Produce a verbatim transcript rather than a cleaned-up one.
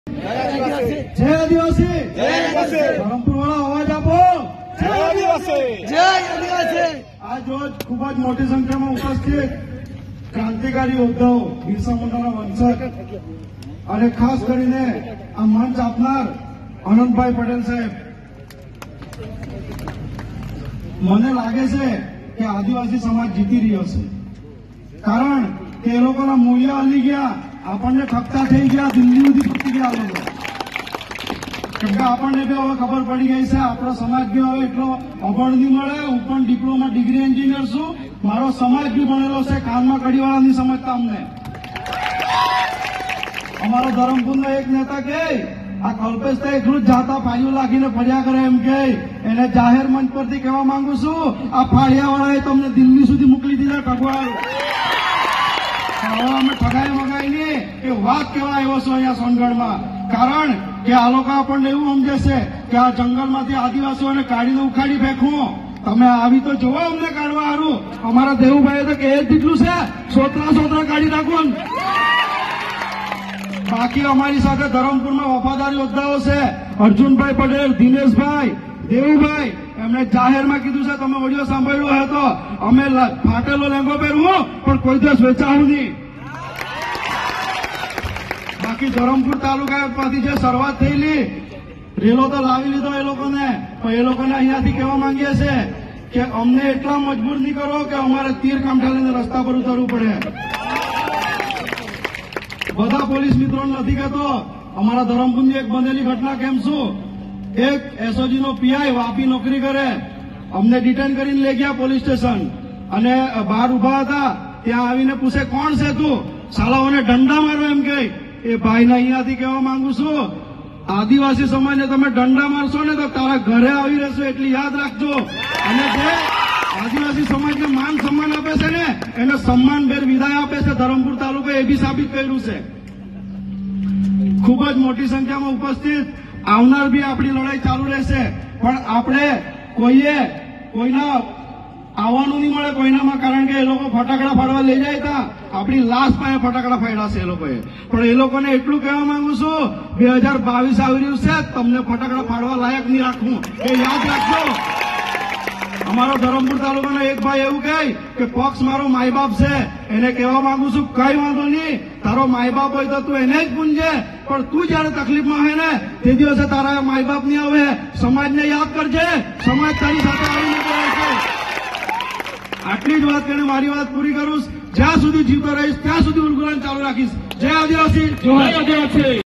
જય આદિવાસી જય આદિવાસી ધરમપુર વાળા અવાજ આપો જય આદિવાસી જય આદિવાસી આજ રોજ ખૂબ જ મોટી સંખ્યામાં ઉપસ્થિત ક્રાંતિકારી યોદ્ધાઓ બિરસા મુંડાના વંશજ અને ખાસ કરીને આ મંચ આપનાર અનંતભાઈ પટેલ સાહેબ, મને લાગે છે કે આદિવાસી સમાજ જીતી રહ્યો છે, કારણ કે એ લોકોના મૂલ્ય હલી ગયા, આપણને ઠપકા થઈ ગયા, દિલ્હી સુધી ફૂટી ગયા લોકો. કેમ કે આપણને બી હવે ખબર પડી ગઈ છે આપણો સમાજ બી હવે એટલો અભણ નહીં મળે. હું પણ ડિપ્લોમા ડિગ્રી એન્જિનિયર છું, મારો સમાજ બી ભણેલો છે, કાનમાં કડીવાળા નહીં સમજતા અમને. અમારો ધરમપુરનો એક નેતા કે આ કલ્પેશ તો એટલું જ જાતા ફાળીઓ લાખીને ફર્યા કરે એમ કે એને જાહેર મંચ પરથી કહેવા માંગુ છું, આ ફાળિયાવાળાએ તમને દિલ્હી સુધી મોકલી દીધા ઠગવાળો. હવે અમે ઠગાઈ મગાઈ નહીં એ વાત કેવા આવ્યો છો અહીંયા સોનગઢમાં, કારણ કે આ લોકો આપણને એવું સમજે છે કે આ જંગલમાંથી આદિવાસીઓને કાઢીને ઉખાડી ફેંકવું. તમે આવી તો જોવો અમને કાઢવા સારું. અમારા દેવુભાઈએ તો કે એ જેટલું છે, સોતરા સોતરા કાઢી નાખો. બાકી અમારી સાથે ધરમપુરમાં વફાદાર યોદ્ધાઓ છે, અર્જુનભાઈ પટેલ, દિનેશભાઈ, દેવુભાઈ, એમણે જાહેરમાં કીધું છે, તમે ઓડિયો સાંભળ્યો હોય તો, અમે ફાટેલો લેંગો પહેરવું પણ કોઈ દિવસ વેચાવું નહીં. બાકી ધરમપુર તાલુકા પરથી જે શરૂઆત થયેલી, રેલો તો લાવી લીધો એ લોકોને, પણ એ લોકોને અહીંયાથી કહેવા માંગીએ છે કે અમને એટલા મજબૂર નહીં કરો કે અમારે તીર કામઠા લઈને રસ્તા પર ઉતરવું પડે. બધા પોલીસ મિત્રોને નથી કહેતો, અમારા ધરમપુરની એક બનેલી ઘટના કેમ છું, એક એસઓજી નો પીઆઈ વાપી નોકરી કરે, અમને ડિટેન કરીને લઈ ગયા પોલીસ સ્ટેશન, અને બહાર ઉભા હતા, ત્યાં આવીને પૂછે કોણ છે તું, સાલાઓને દંડા મારો એમ કે. એ ભાઈને અહીંયાથી કહેવા માંગુ છું, આદિવાસી સમાજને તમે દંડા મારશો ને તો તારા ઘરે આવી રહેશો, એટલી યાદ રાખજો. અને જે આદિવાસી સમાજને માન સન્માન આપે છે ને એને સન્માનભેર વિદાય આપે છે ધરમપુર તાલુકો, એ બી સાબિત કર્યું છે. ખૂબ જ મોટી સંખ્યામાં ઉપસ્થિત આવનાર બી આપણી લડાઈ ચાલુ રહેશે, પણ આપણે કોઈએ કોઈના આવવાનું નહીં મળે કોઈનામાં, કારણ કે એ લોકો ફટાકડા ફાડવા લઈ જાય હતા, આપણી લાશ પાસે ફટાકડા ફાડ્યા છે એ લોકોએ. પણ એ લોકોને એટલું કહેવા માંગુ છું, બે હજાર બાવીસ આવી રહ્યું છે, તમને ફટાકડા ફાડવા લાયક નહીં રાખવું, એ યાદ રાખજો. અમારો ધરમપુર તાલુકાનો એક ભાઈ એવું કહે કે પક્ષ મારો માય બાપ છે, એને કહેવા માંગુ છું કઈ વાંધો નહીં, તારો માય બાપ હોય તો તું એને જ પૂંજે, પણ તું જયારે તકલીફમાં હોય ને તે દિવસે તારા માય બાપ નહીં આવે. સમાજને યાદ કરજે, સમાજ તારી સાથે આવીને કહે છે. આટલી જ વાત કરીને મારી વાત પૂરી કરું. જ્યાં સુધી જીવતો રહીશ ત્યાં સુધી ઉલગુલાન ચાલુ રાખીશ. જય આદિવાસી, જય આદિવાસી.